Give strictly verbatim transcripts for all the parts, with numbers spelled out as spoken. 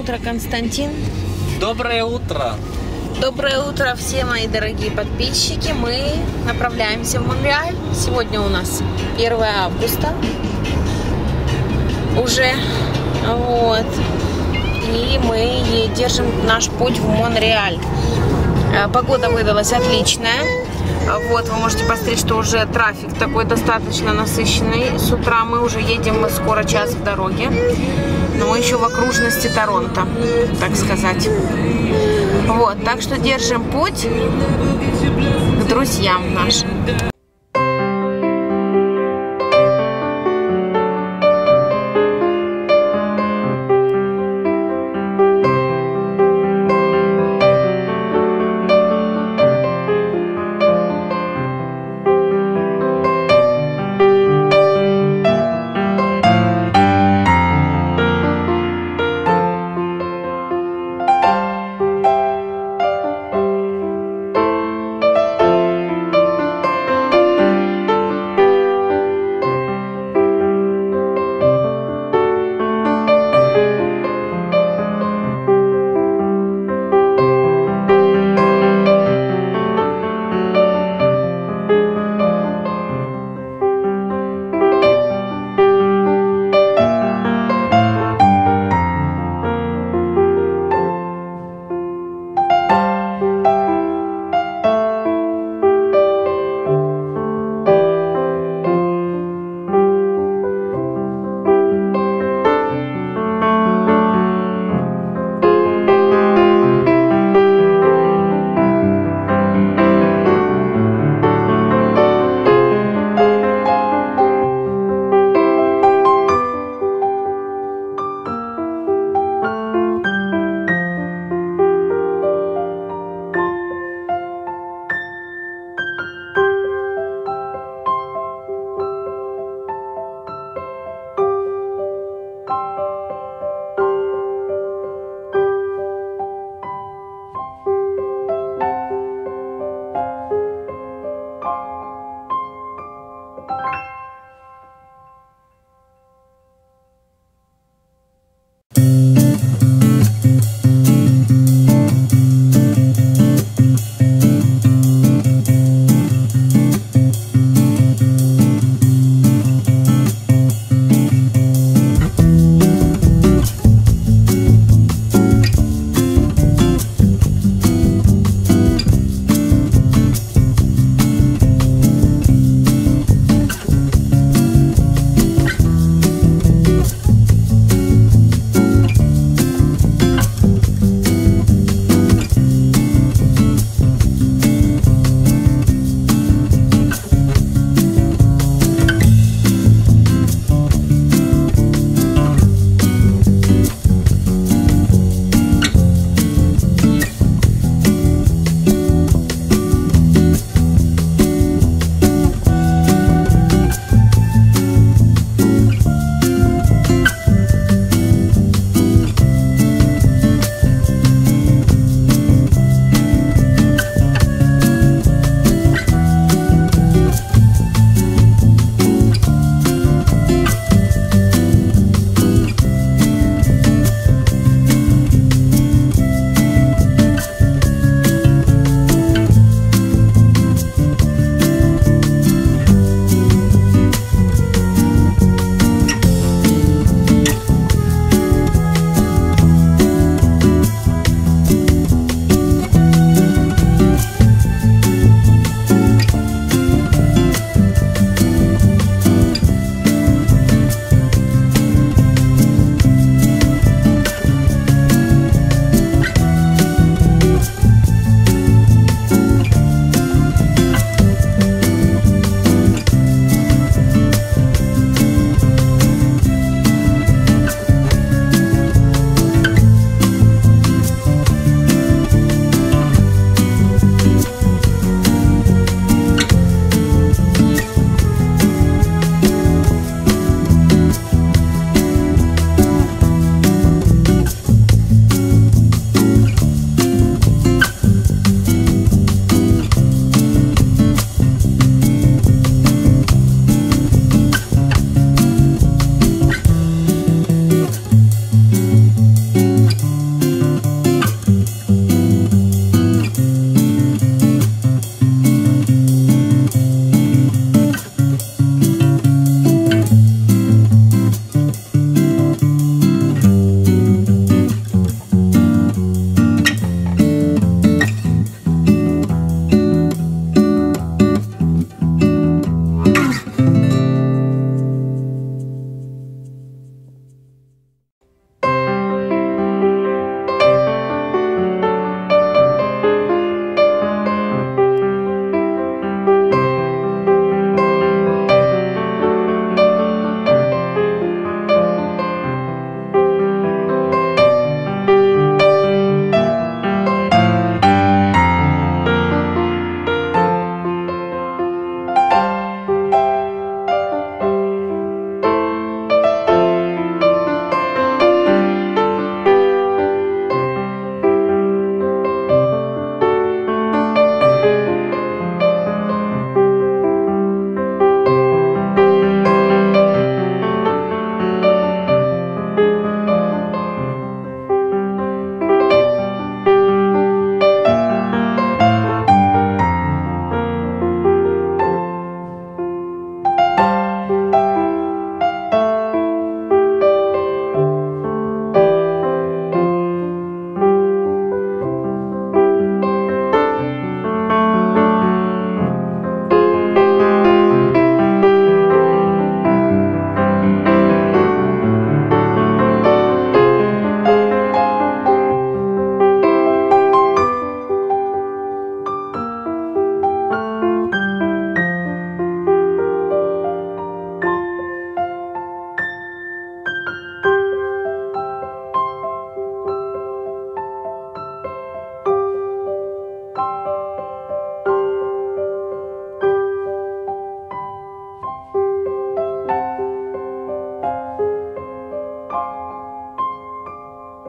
утро, Константин. Доброе утро. Доброе утро, все мои дорогие подписчики. Мы направляемся в Монреаль. Сегодня у нас первое августа уже. Вот. И мы держим наш путь в Монреаль. Погода выдалась отличная. Вот, вы можете посмотреть, что уже трафик такой достаточно насыщенный. С утра мы уже едем, мы скоро час в дороге. Но мы еще в окружности Торонто, так сказать. Вот, так что держим путь к друзьям нашим.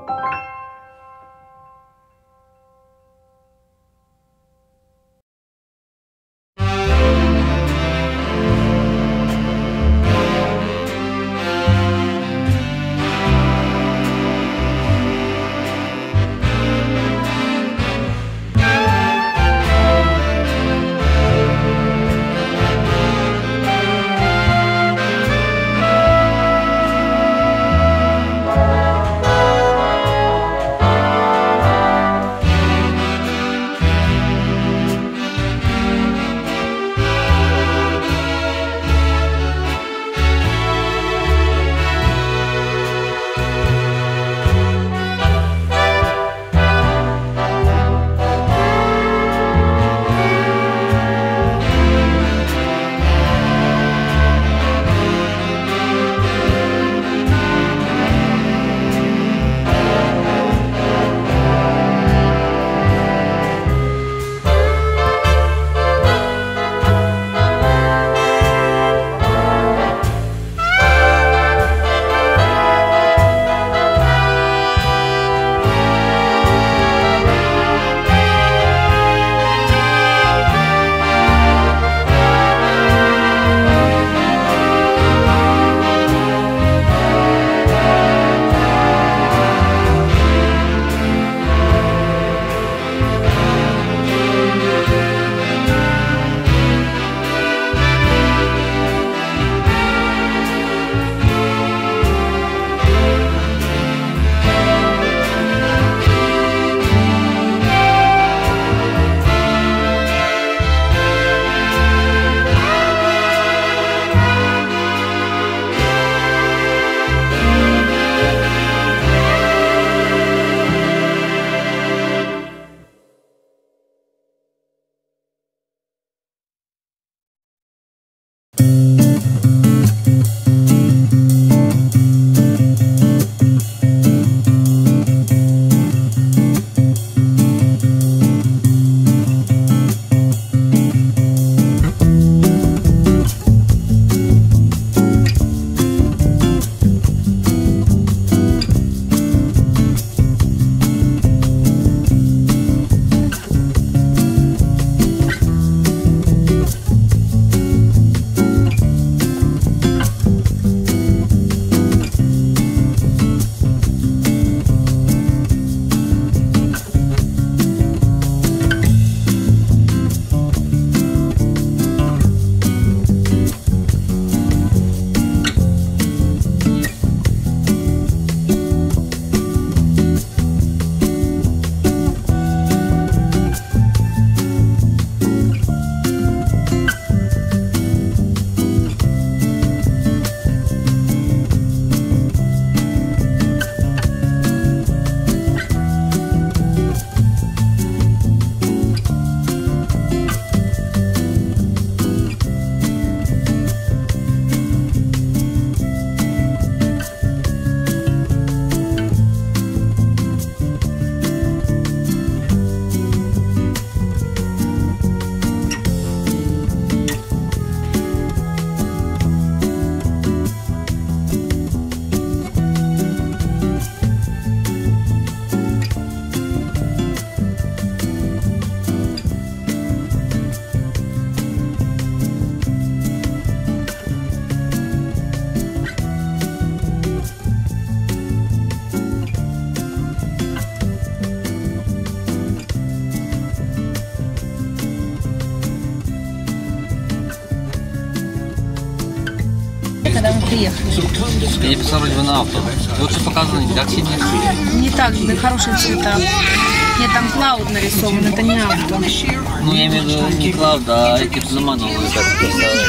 когда мы приехали. Я писал вроде бы на авто. Лучше показано не так сильно. Не так, да, хорошие цвета. Нет, там клауд нарисован, это не авто. Ну, я имею в виду не клауд, а эти замановые, как представляю.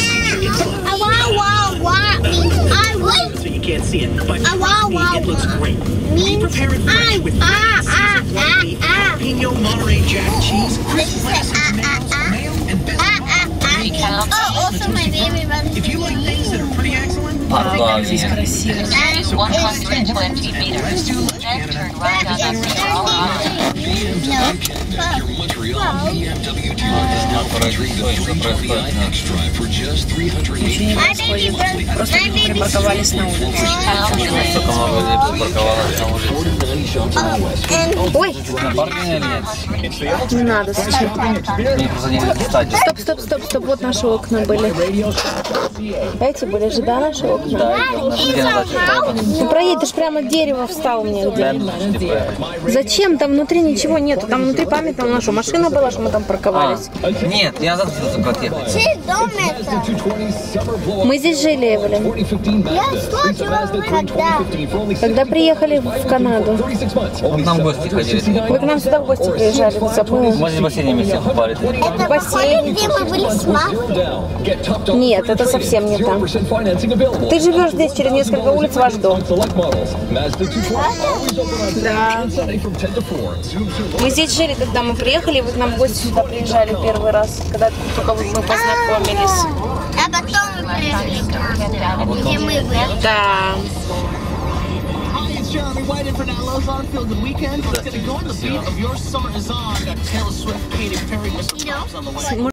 Вау, здесь красиво. Ничего не происходит. Просто мы припарковались на улице. Сколько много людей припарковалось на улице. Ой, На паркинге или нет? не надо. Мне просто не достать. Стоп, стоп, стоп, стоп. Вот наши окна были. Эти были же, да, наши окна? Да, идем на где надо чуть-чуть. Ну проедешь прямо в дерево встал мне где. Типа, Зачем? Там внутри ничего нету. Там внутри памятная наша машина была, что мы там парковались. а, нет, я назад хотел только отъехать. Чей дом это? Мы здесь жили, Эвелин. Я слышала, когда. Когда приехали в Канаду. Вот нам в гости ходили. Вы к нам сюда в гости приезжали. Забыла. Мы здесь в бассейне вместе купались. Это походит, где мы были с мамой? Нет, это совсем не там. Ты живешь здесь, через несколько улиц ваш дом. Да. Мы здесь жили, когда мы приехали, вы к нам в гости сюда приезжали первый раз, когда только мы познакомились. А потом мы приехали, где мы были. Да. Jeremy White for Lowe's on Feel Good Weekend. It's gonna go on the beat of Your Summer Is On. Got Taylor Swift, Katy Perry, Mister Pops on the way.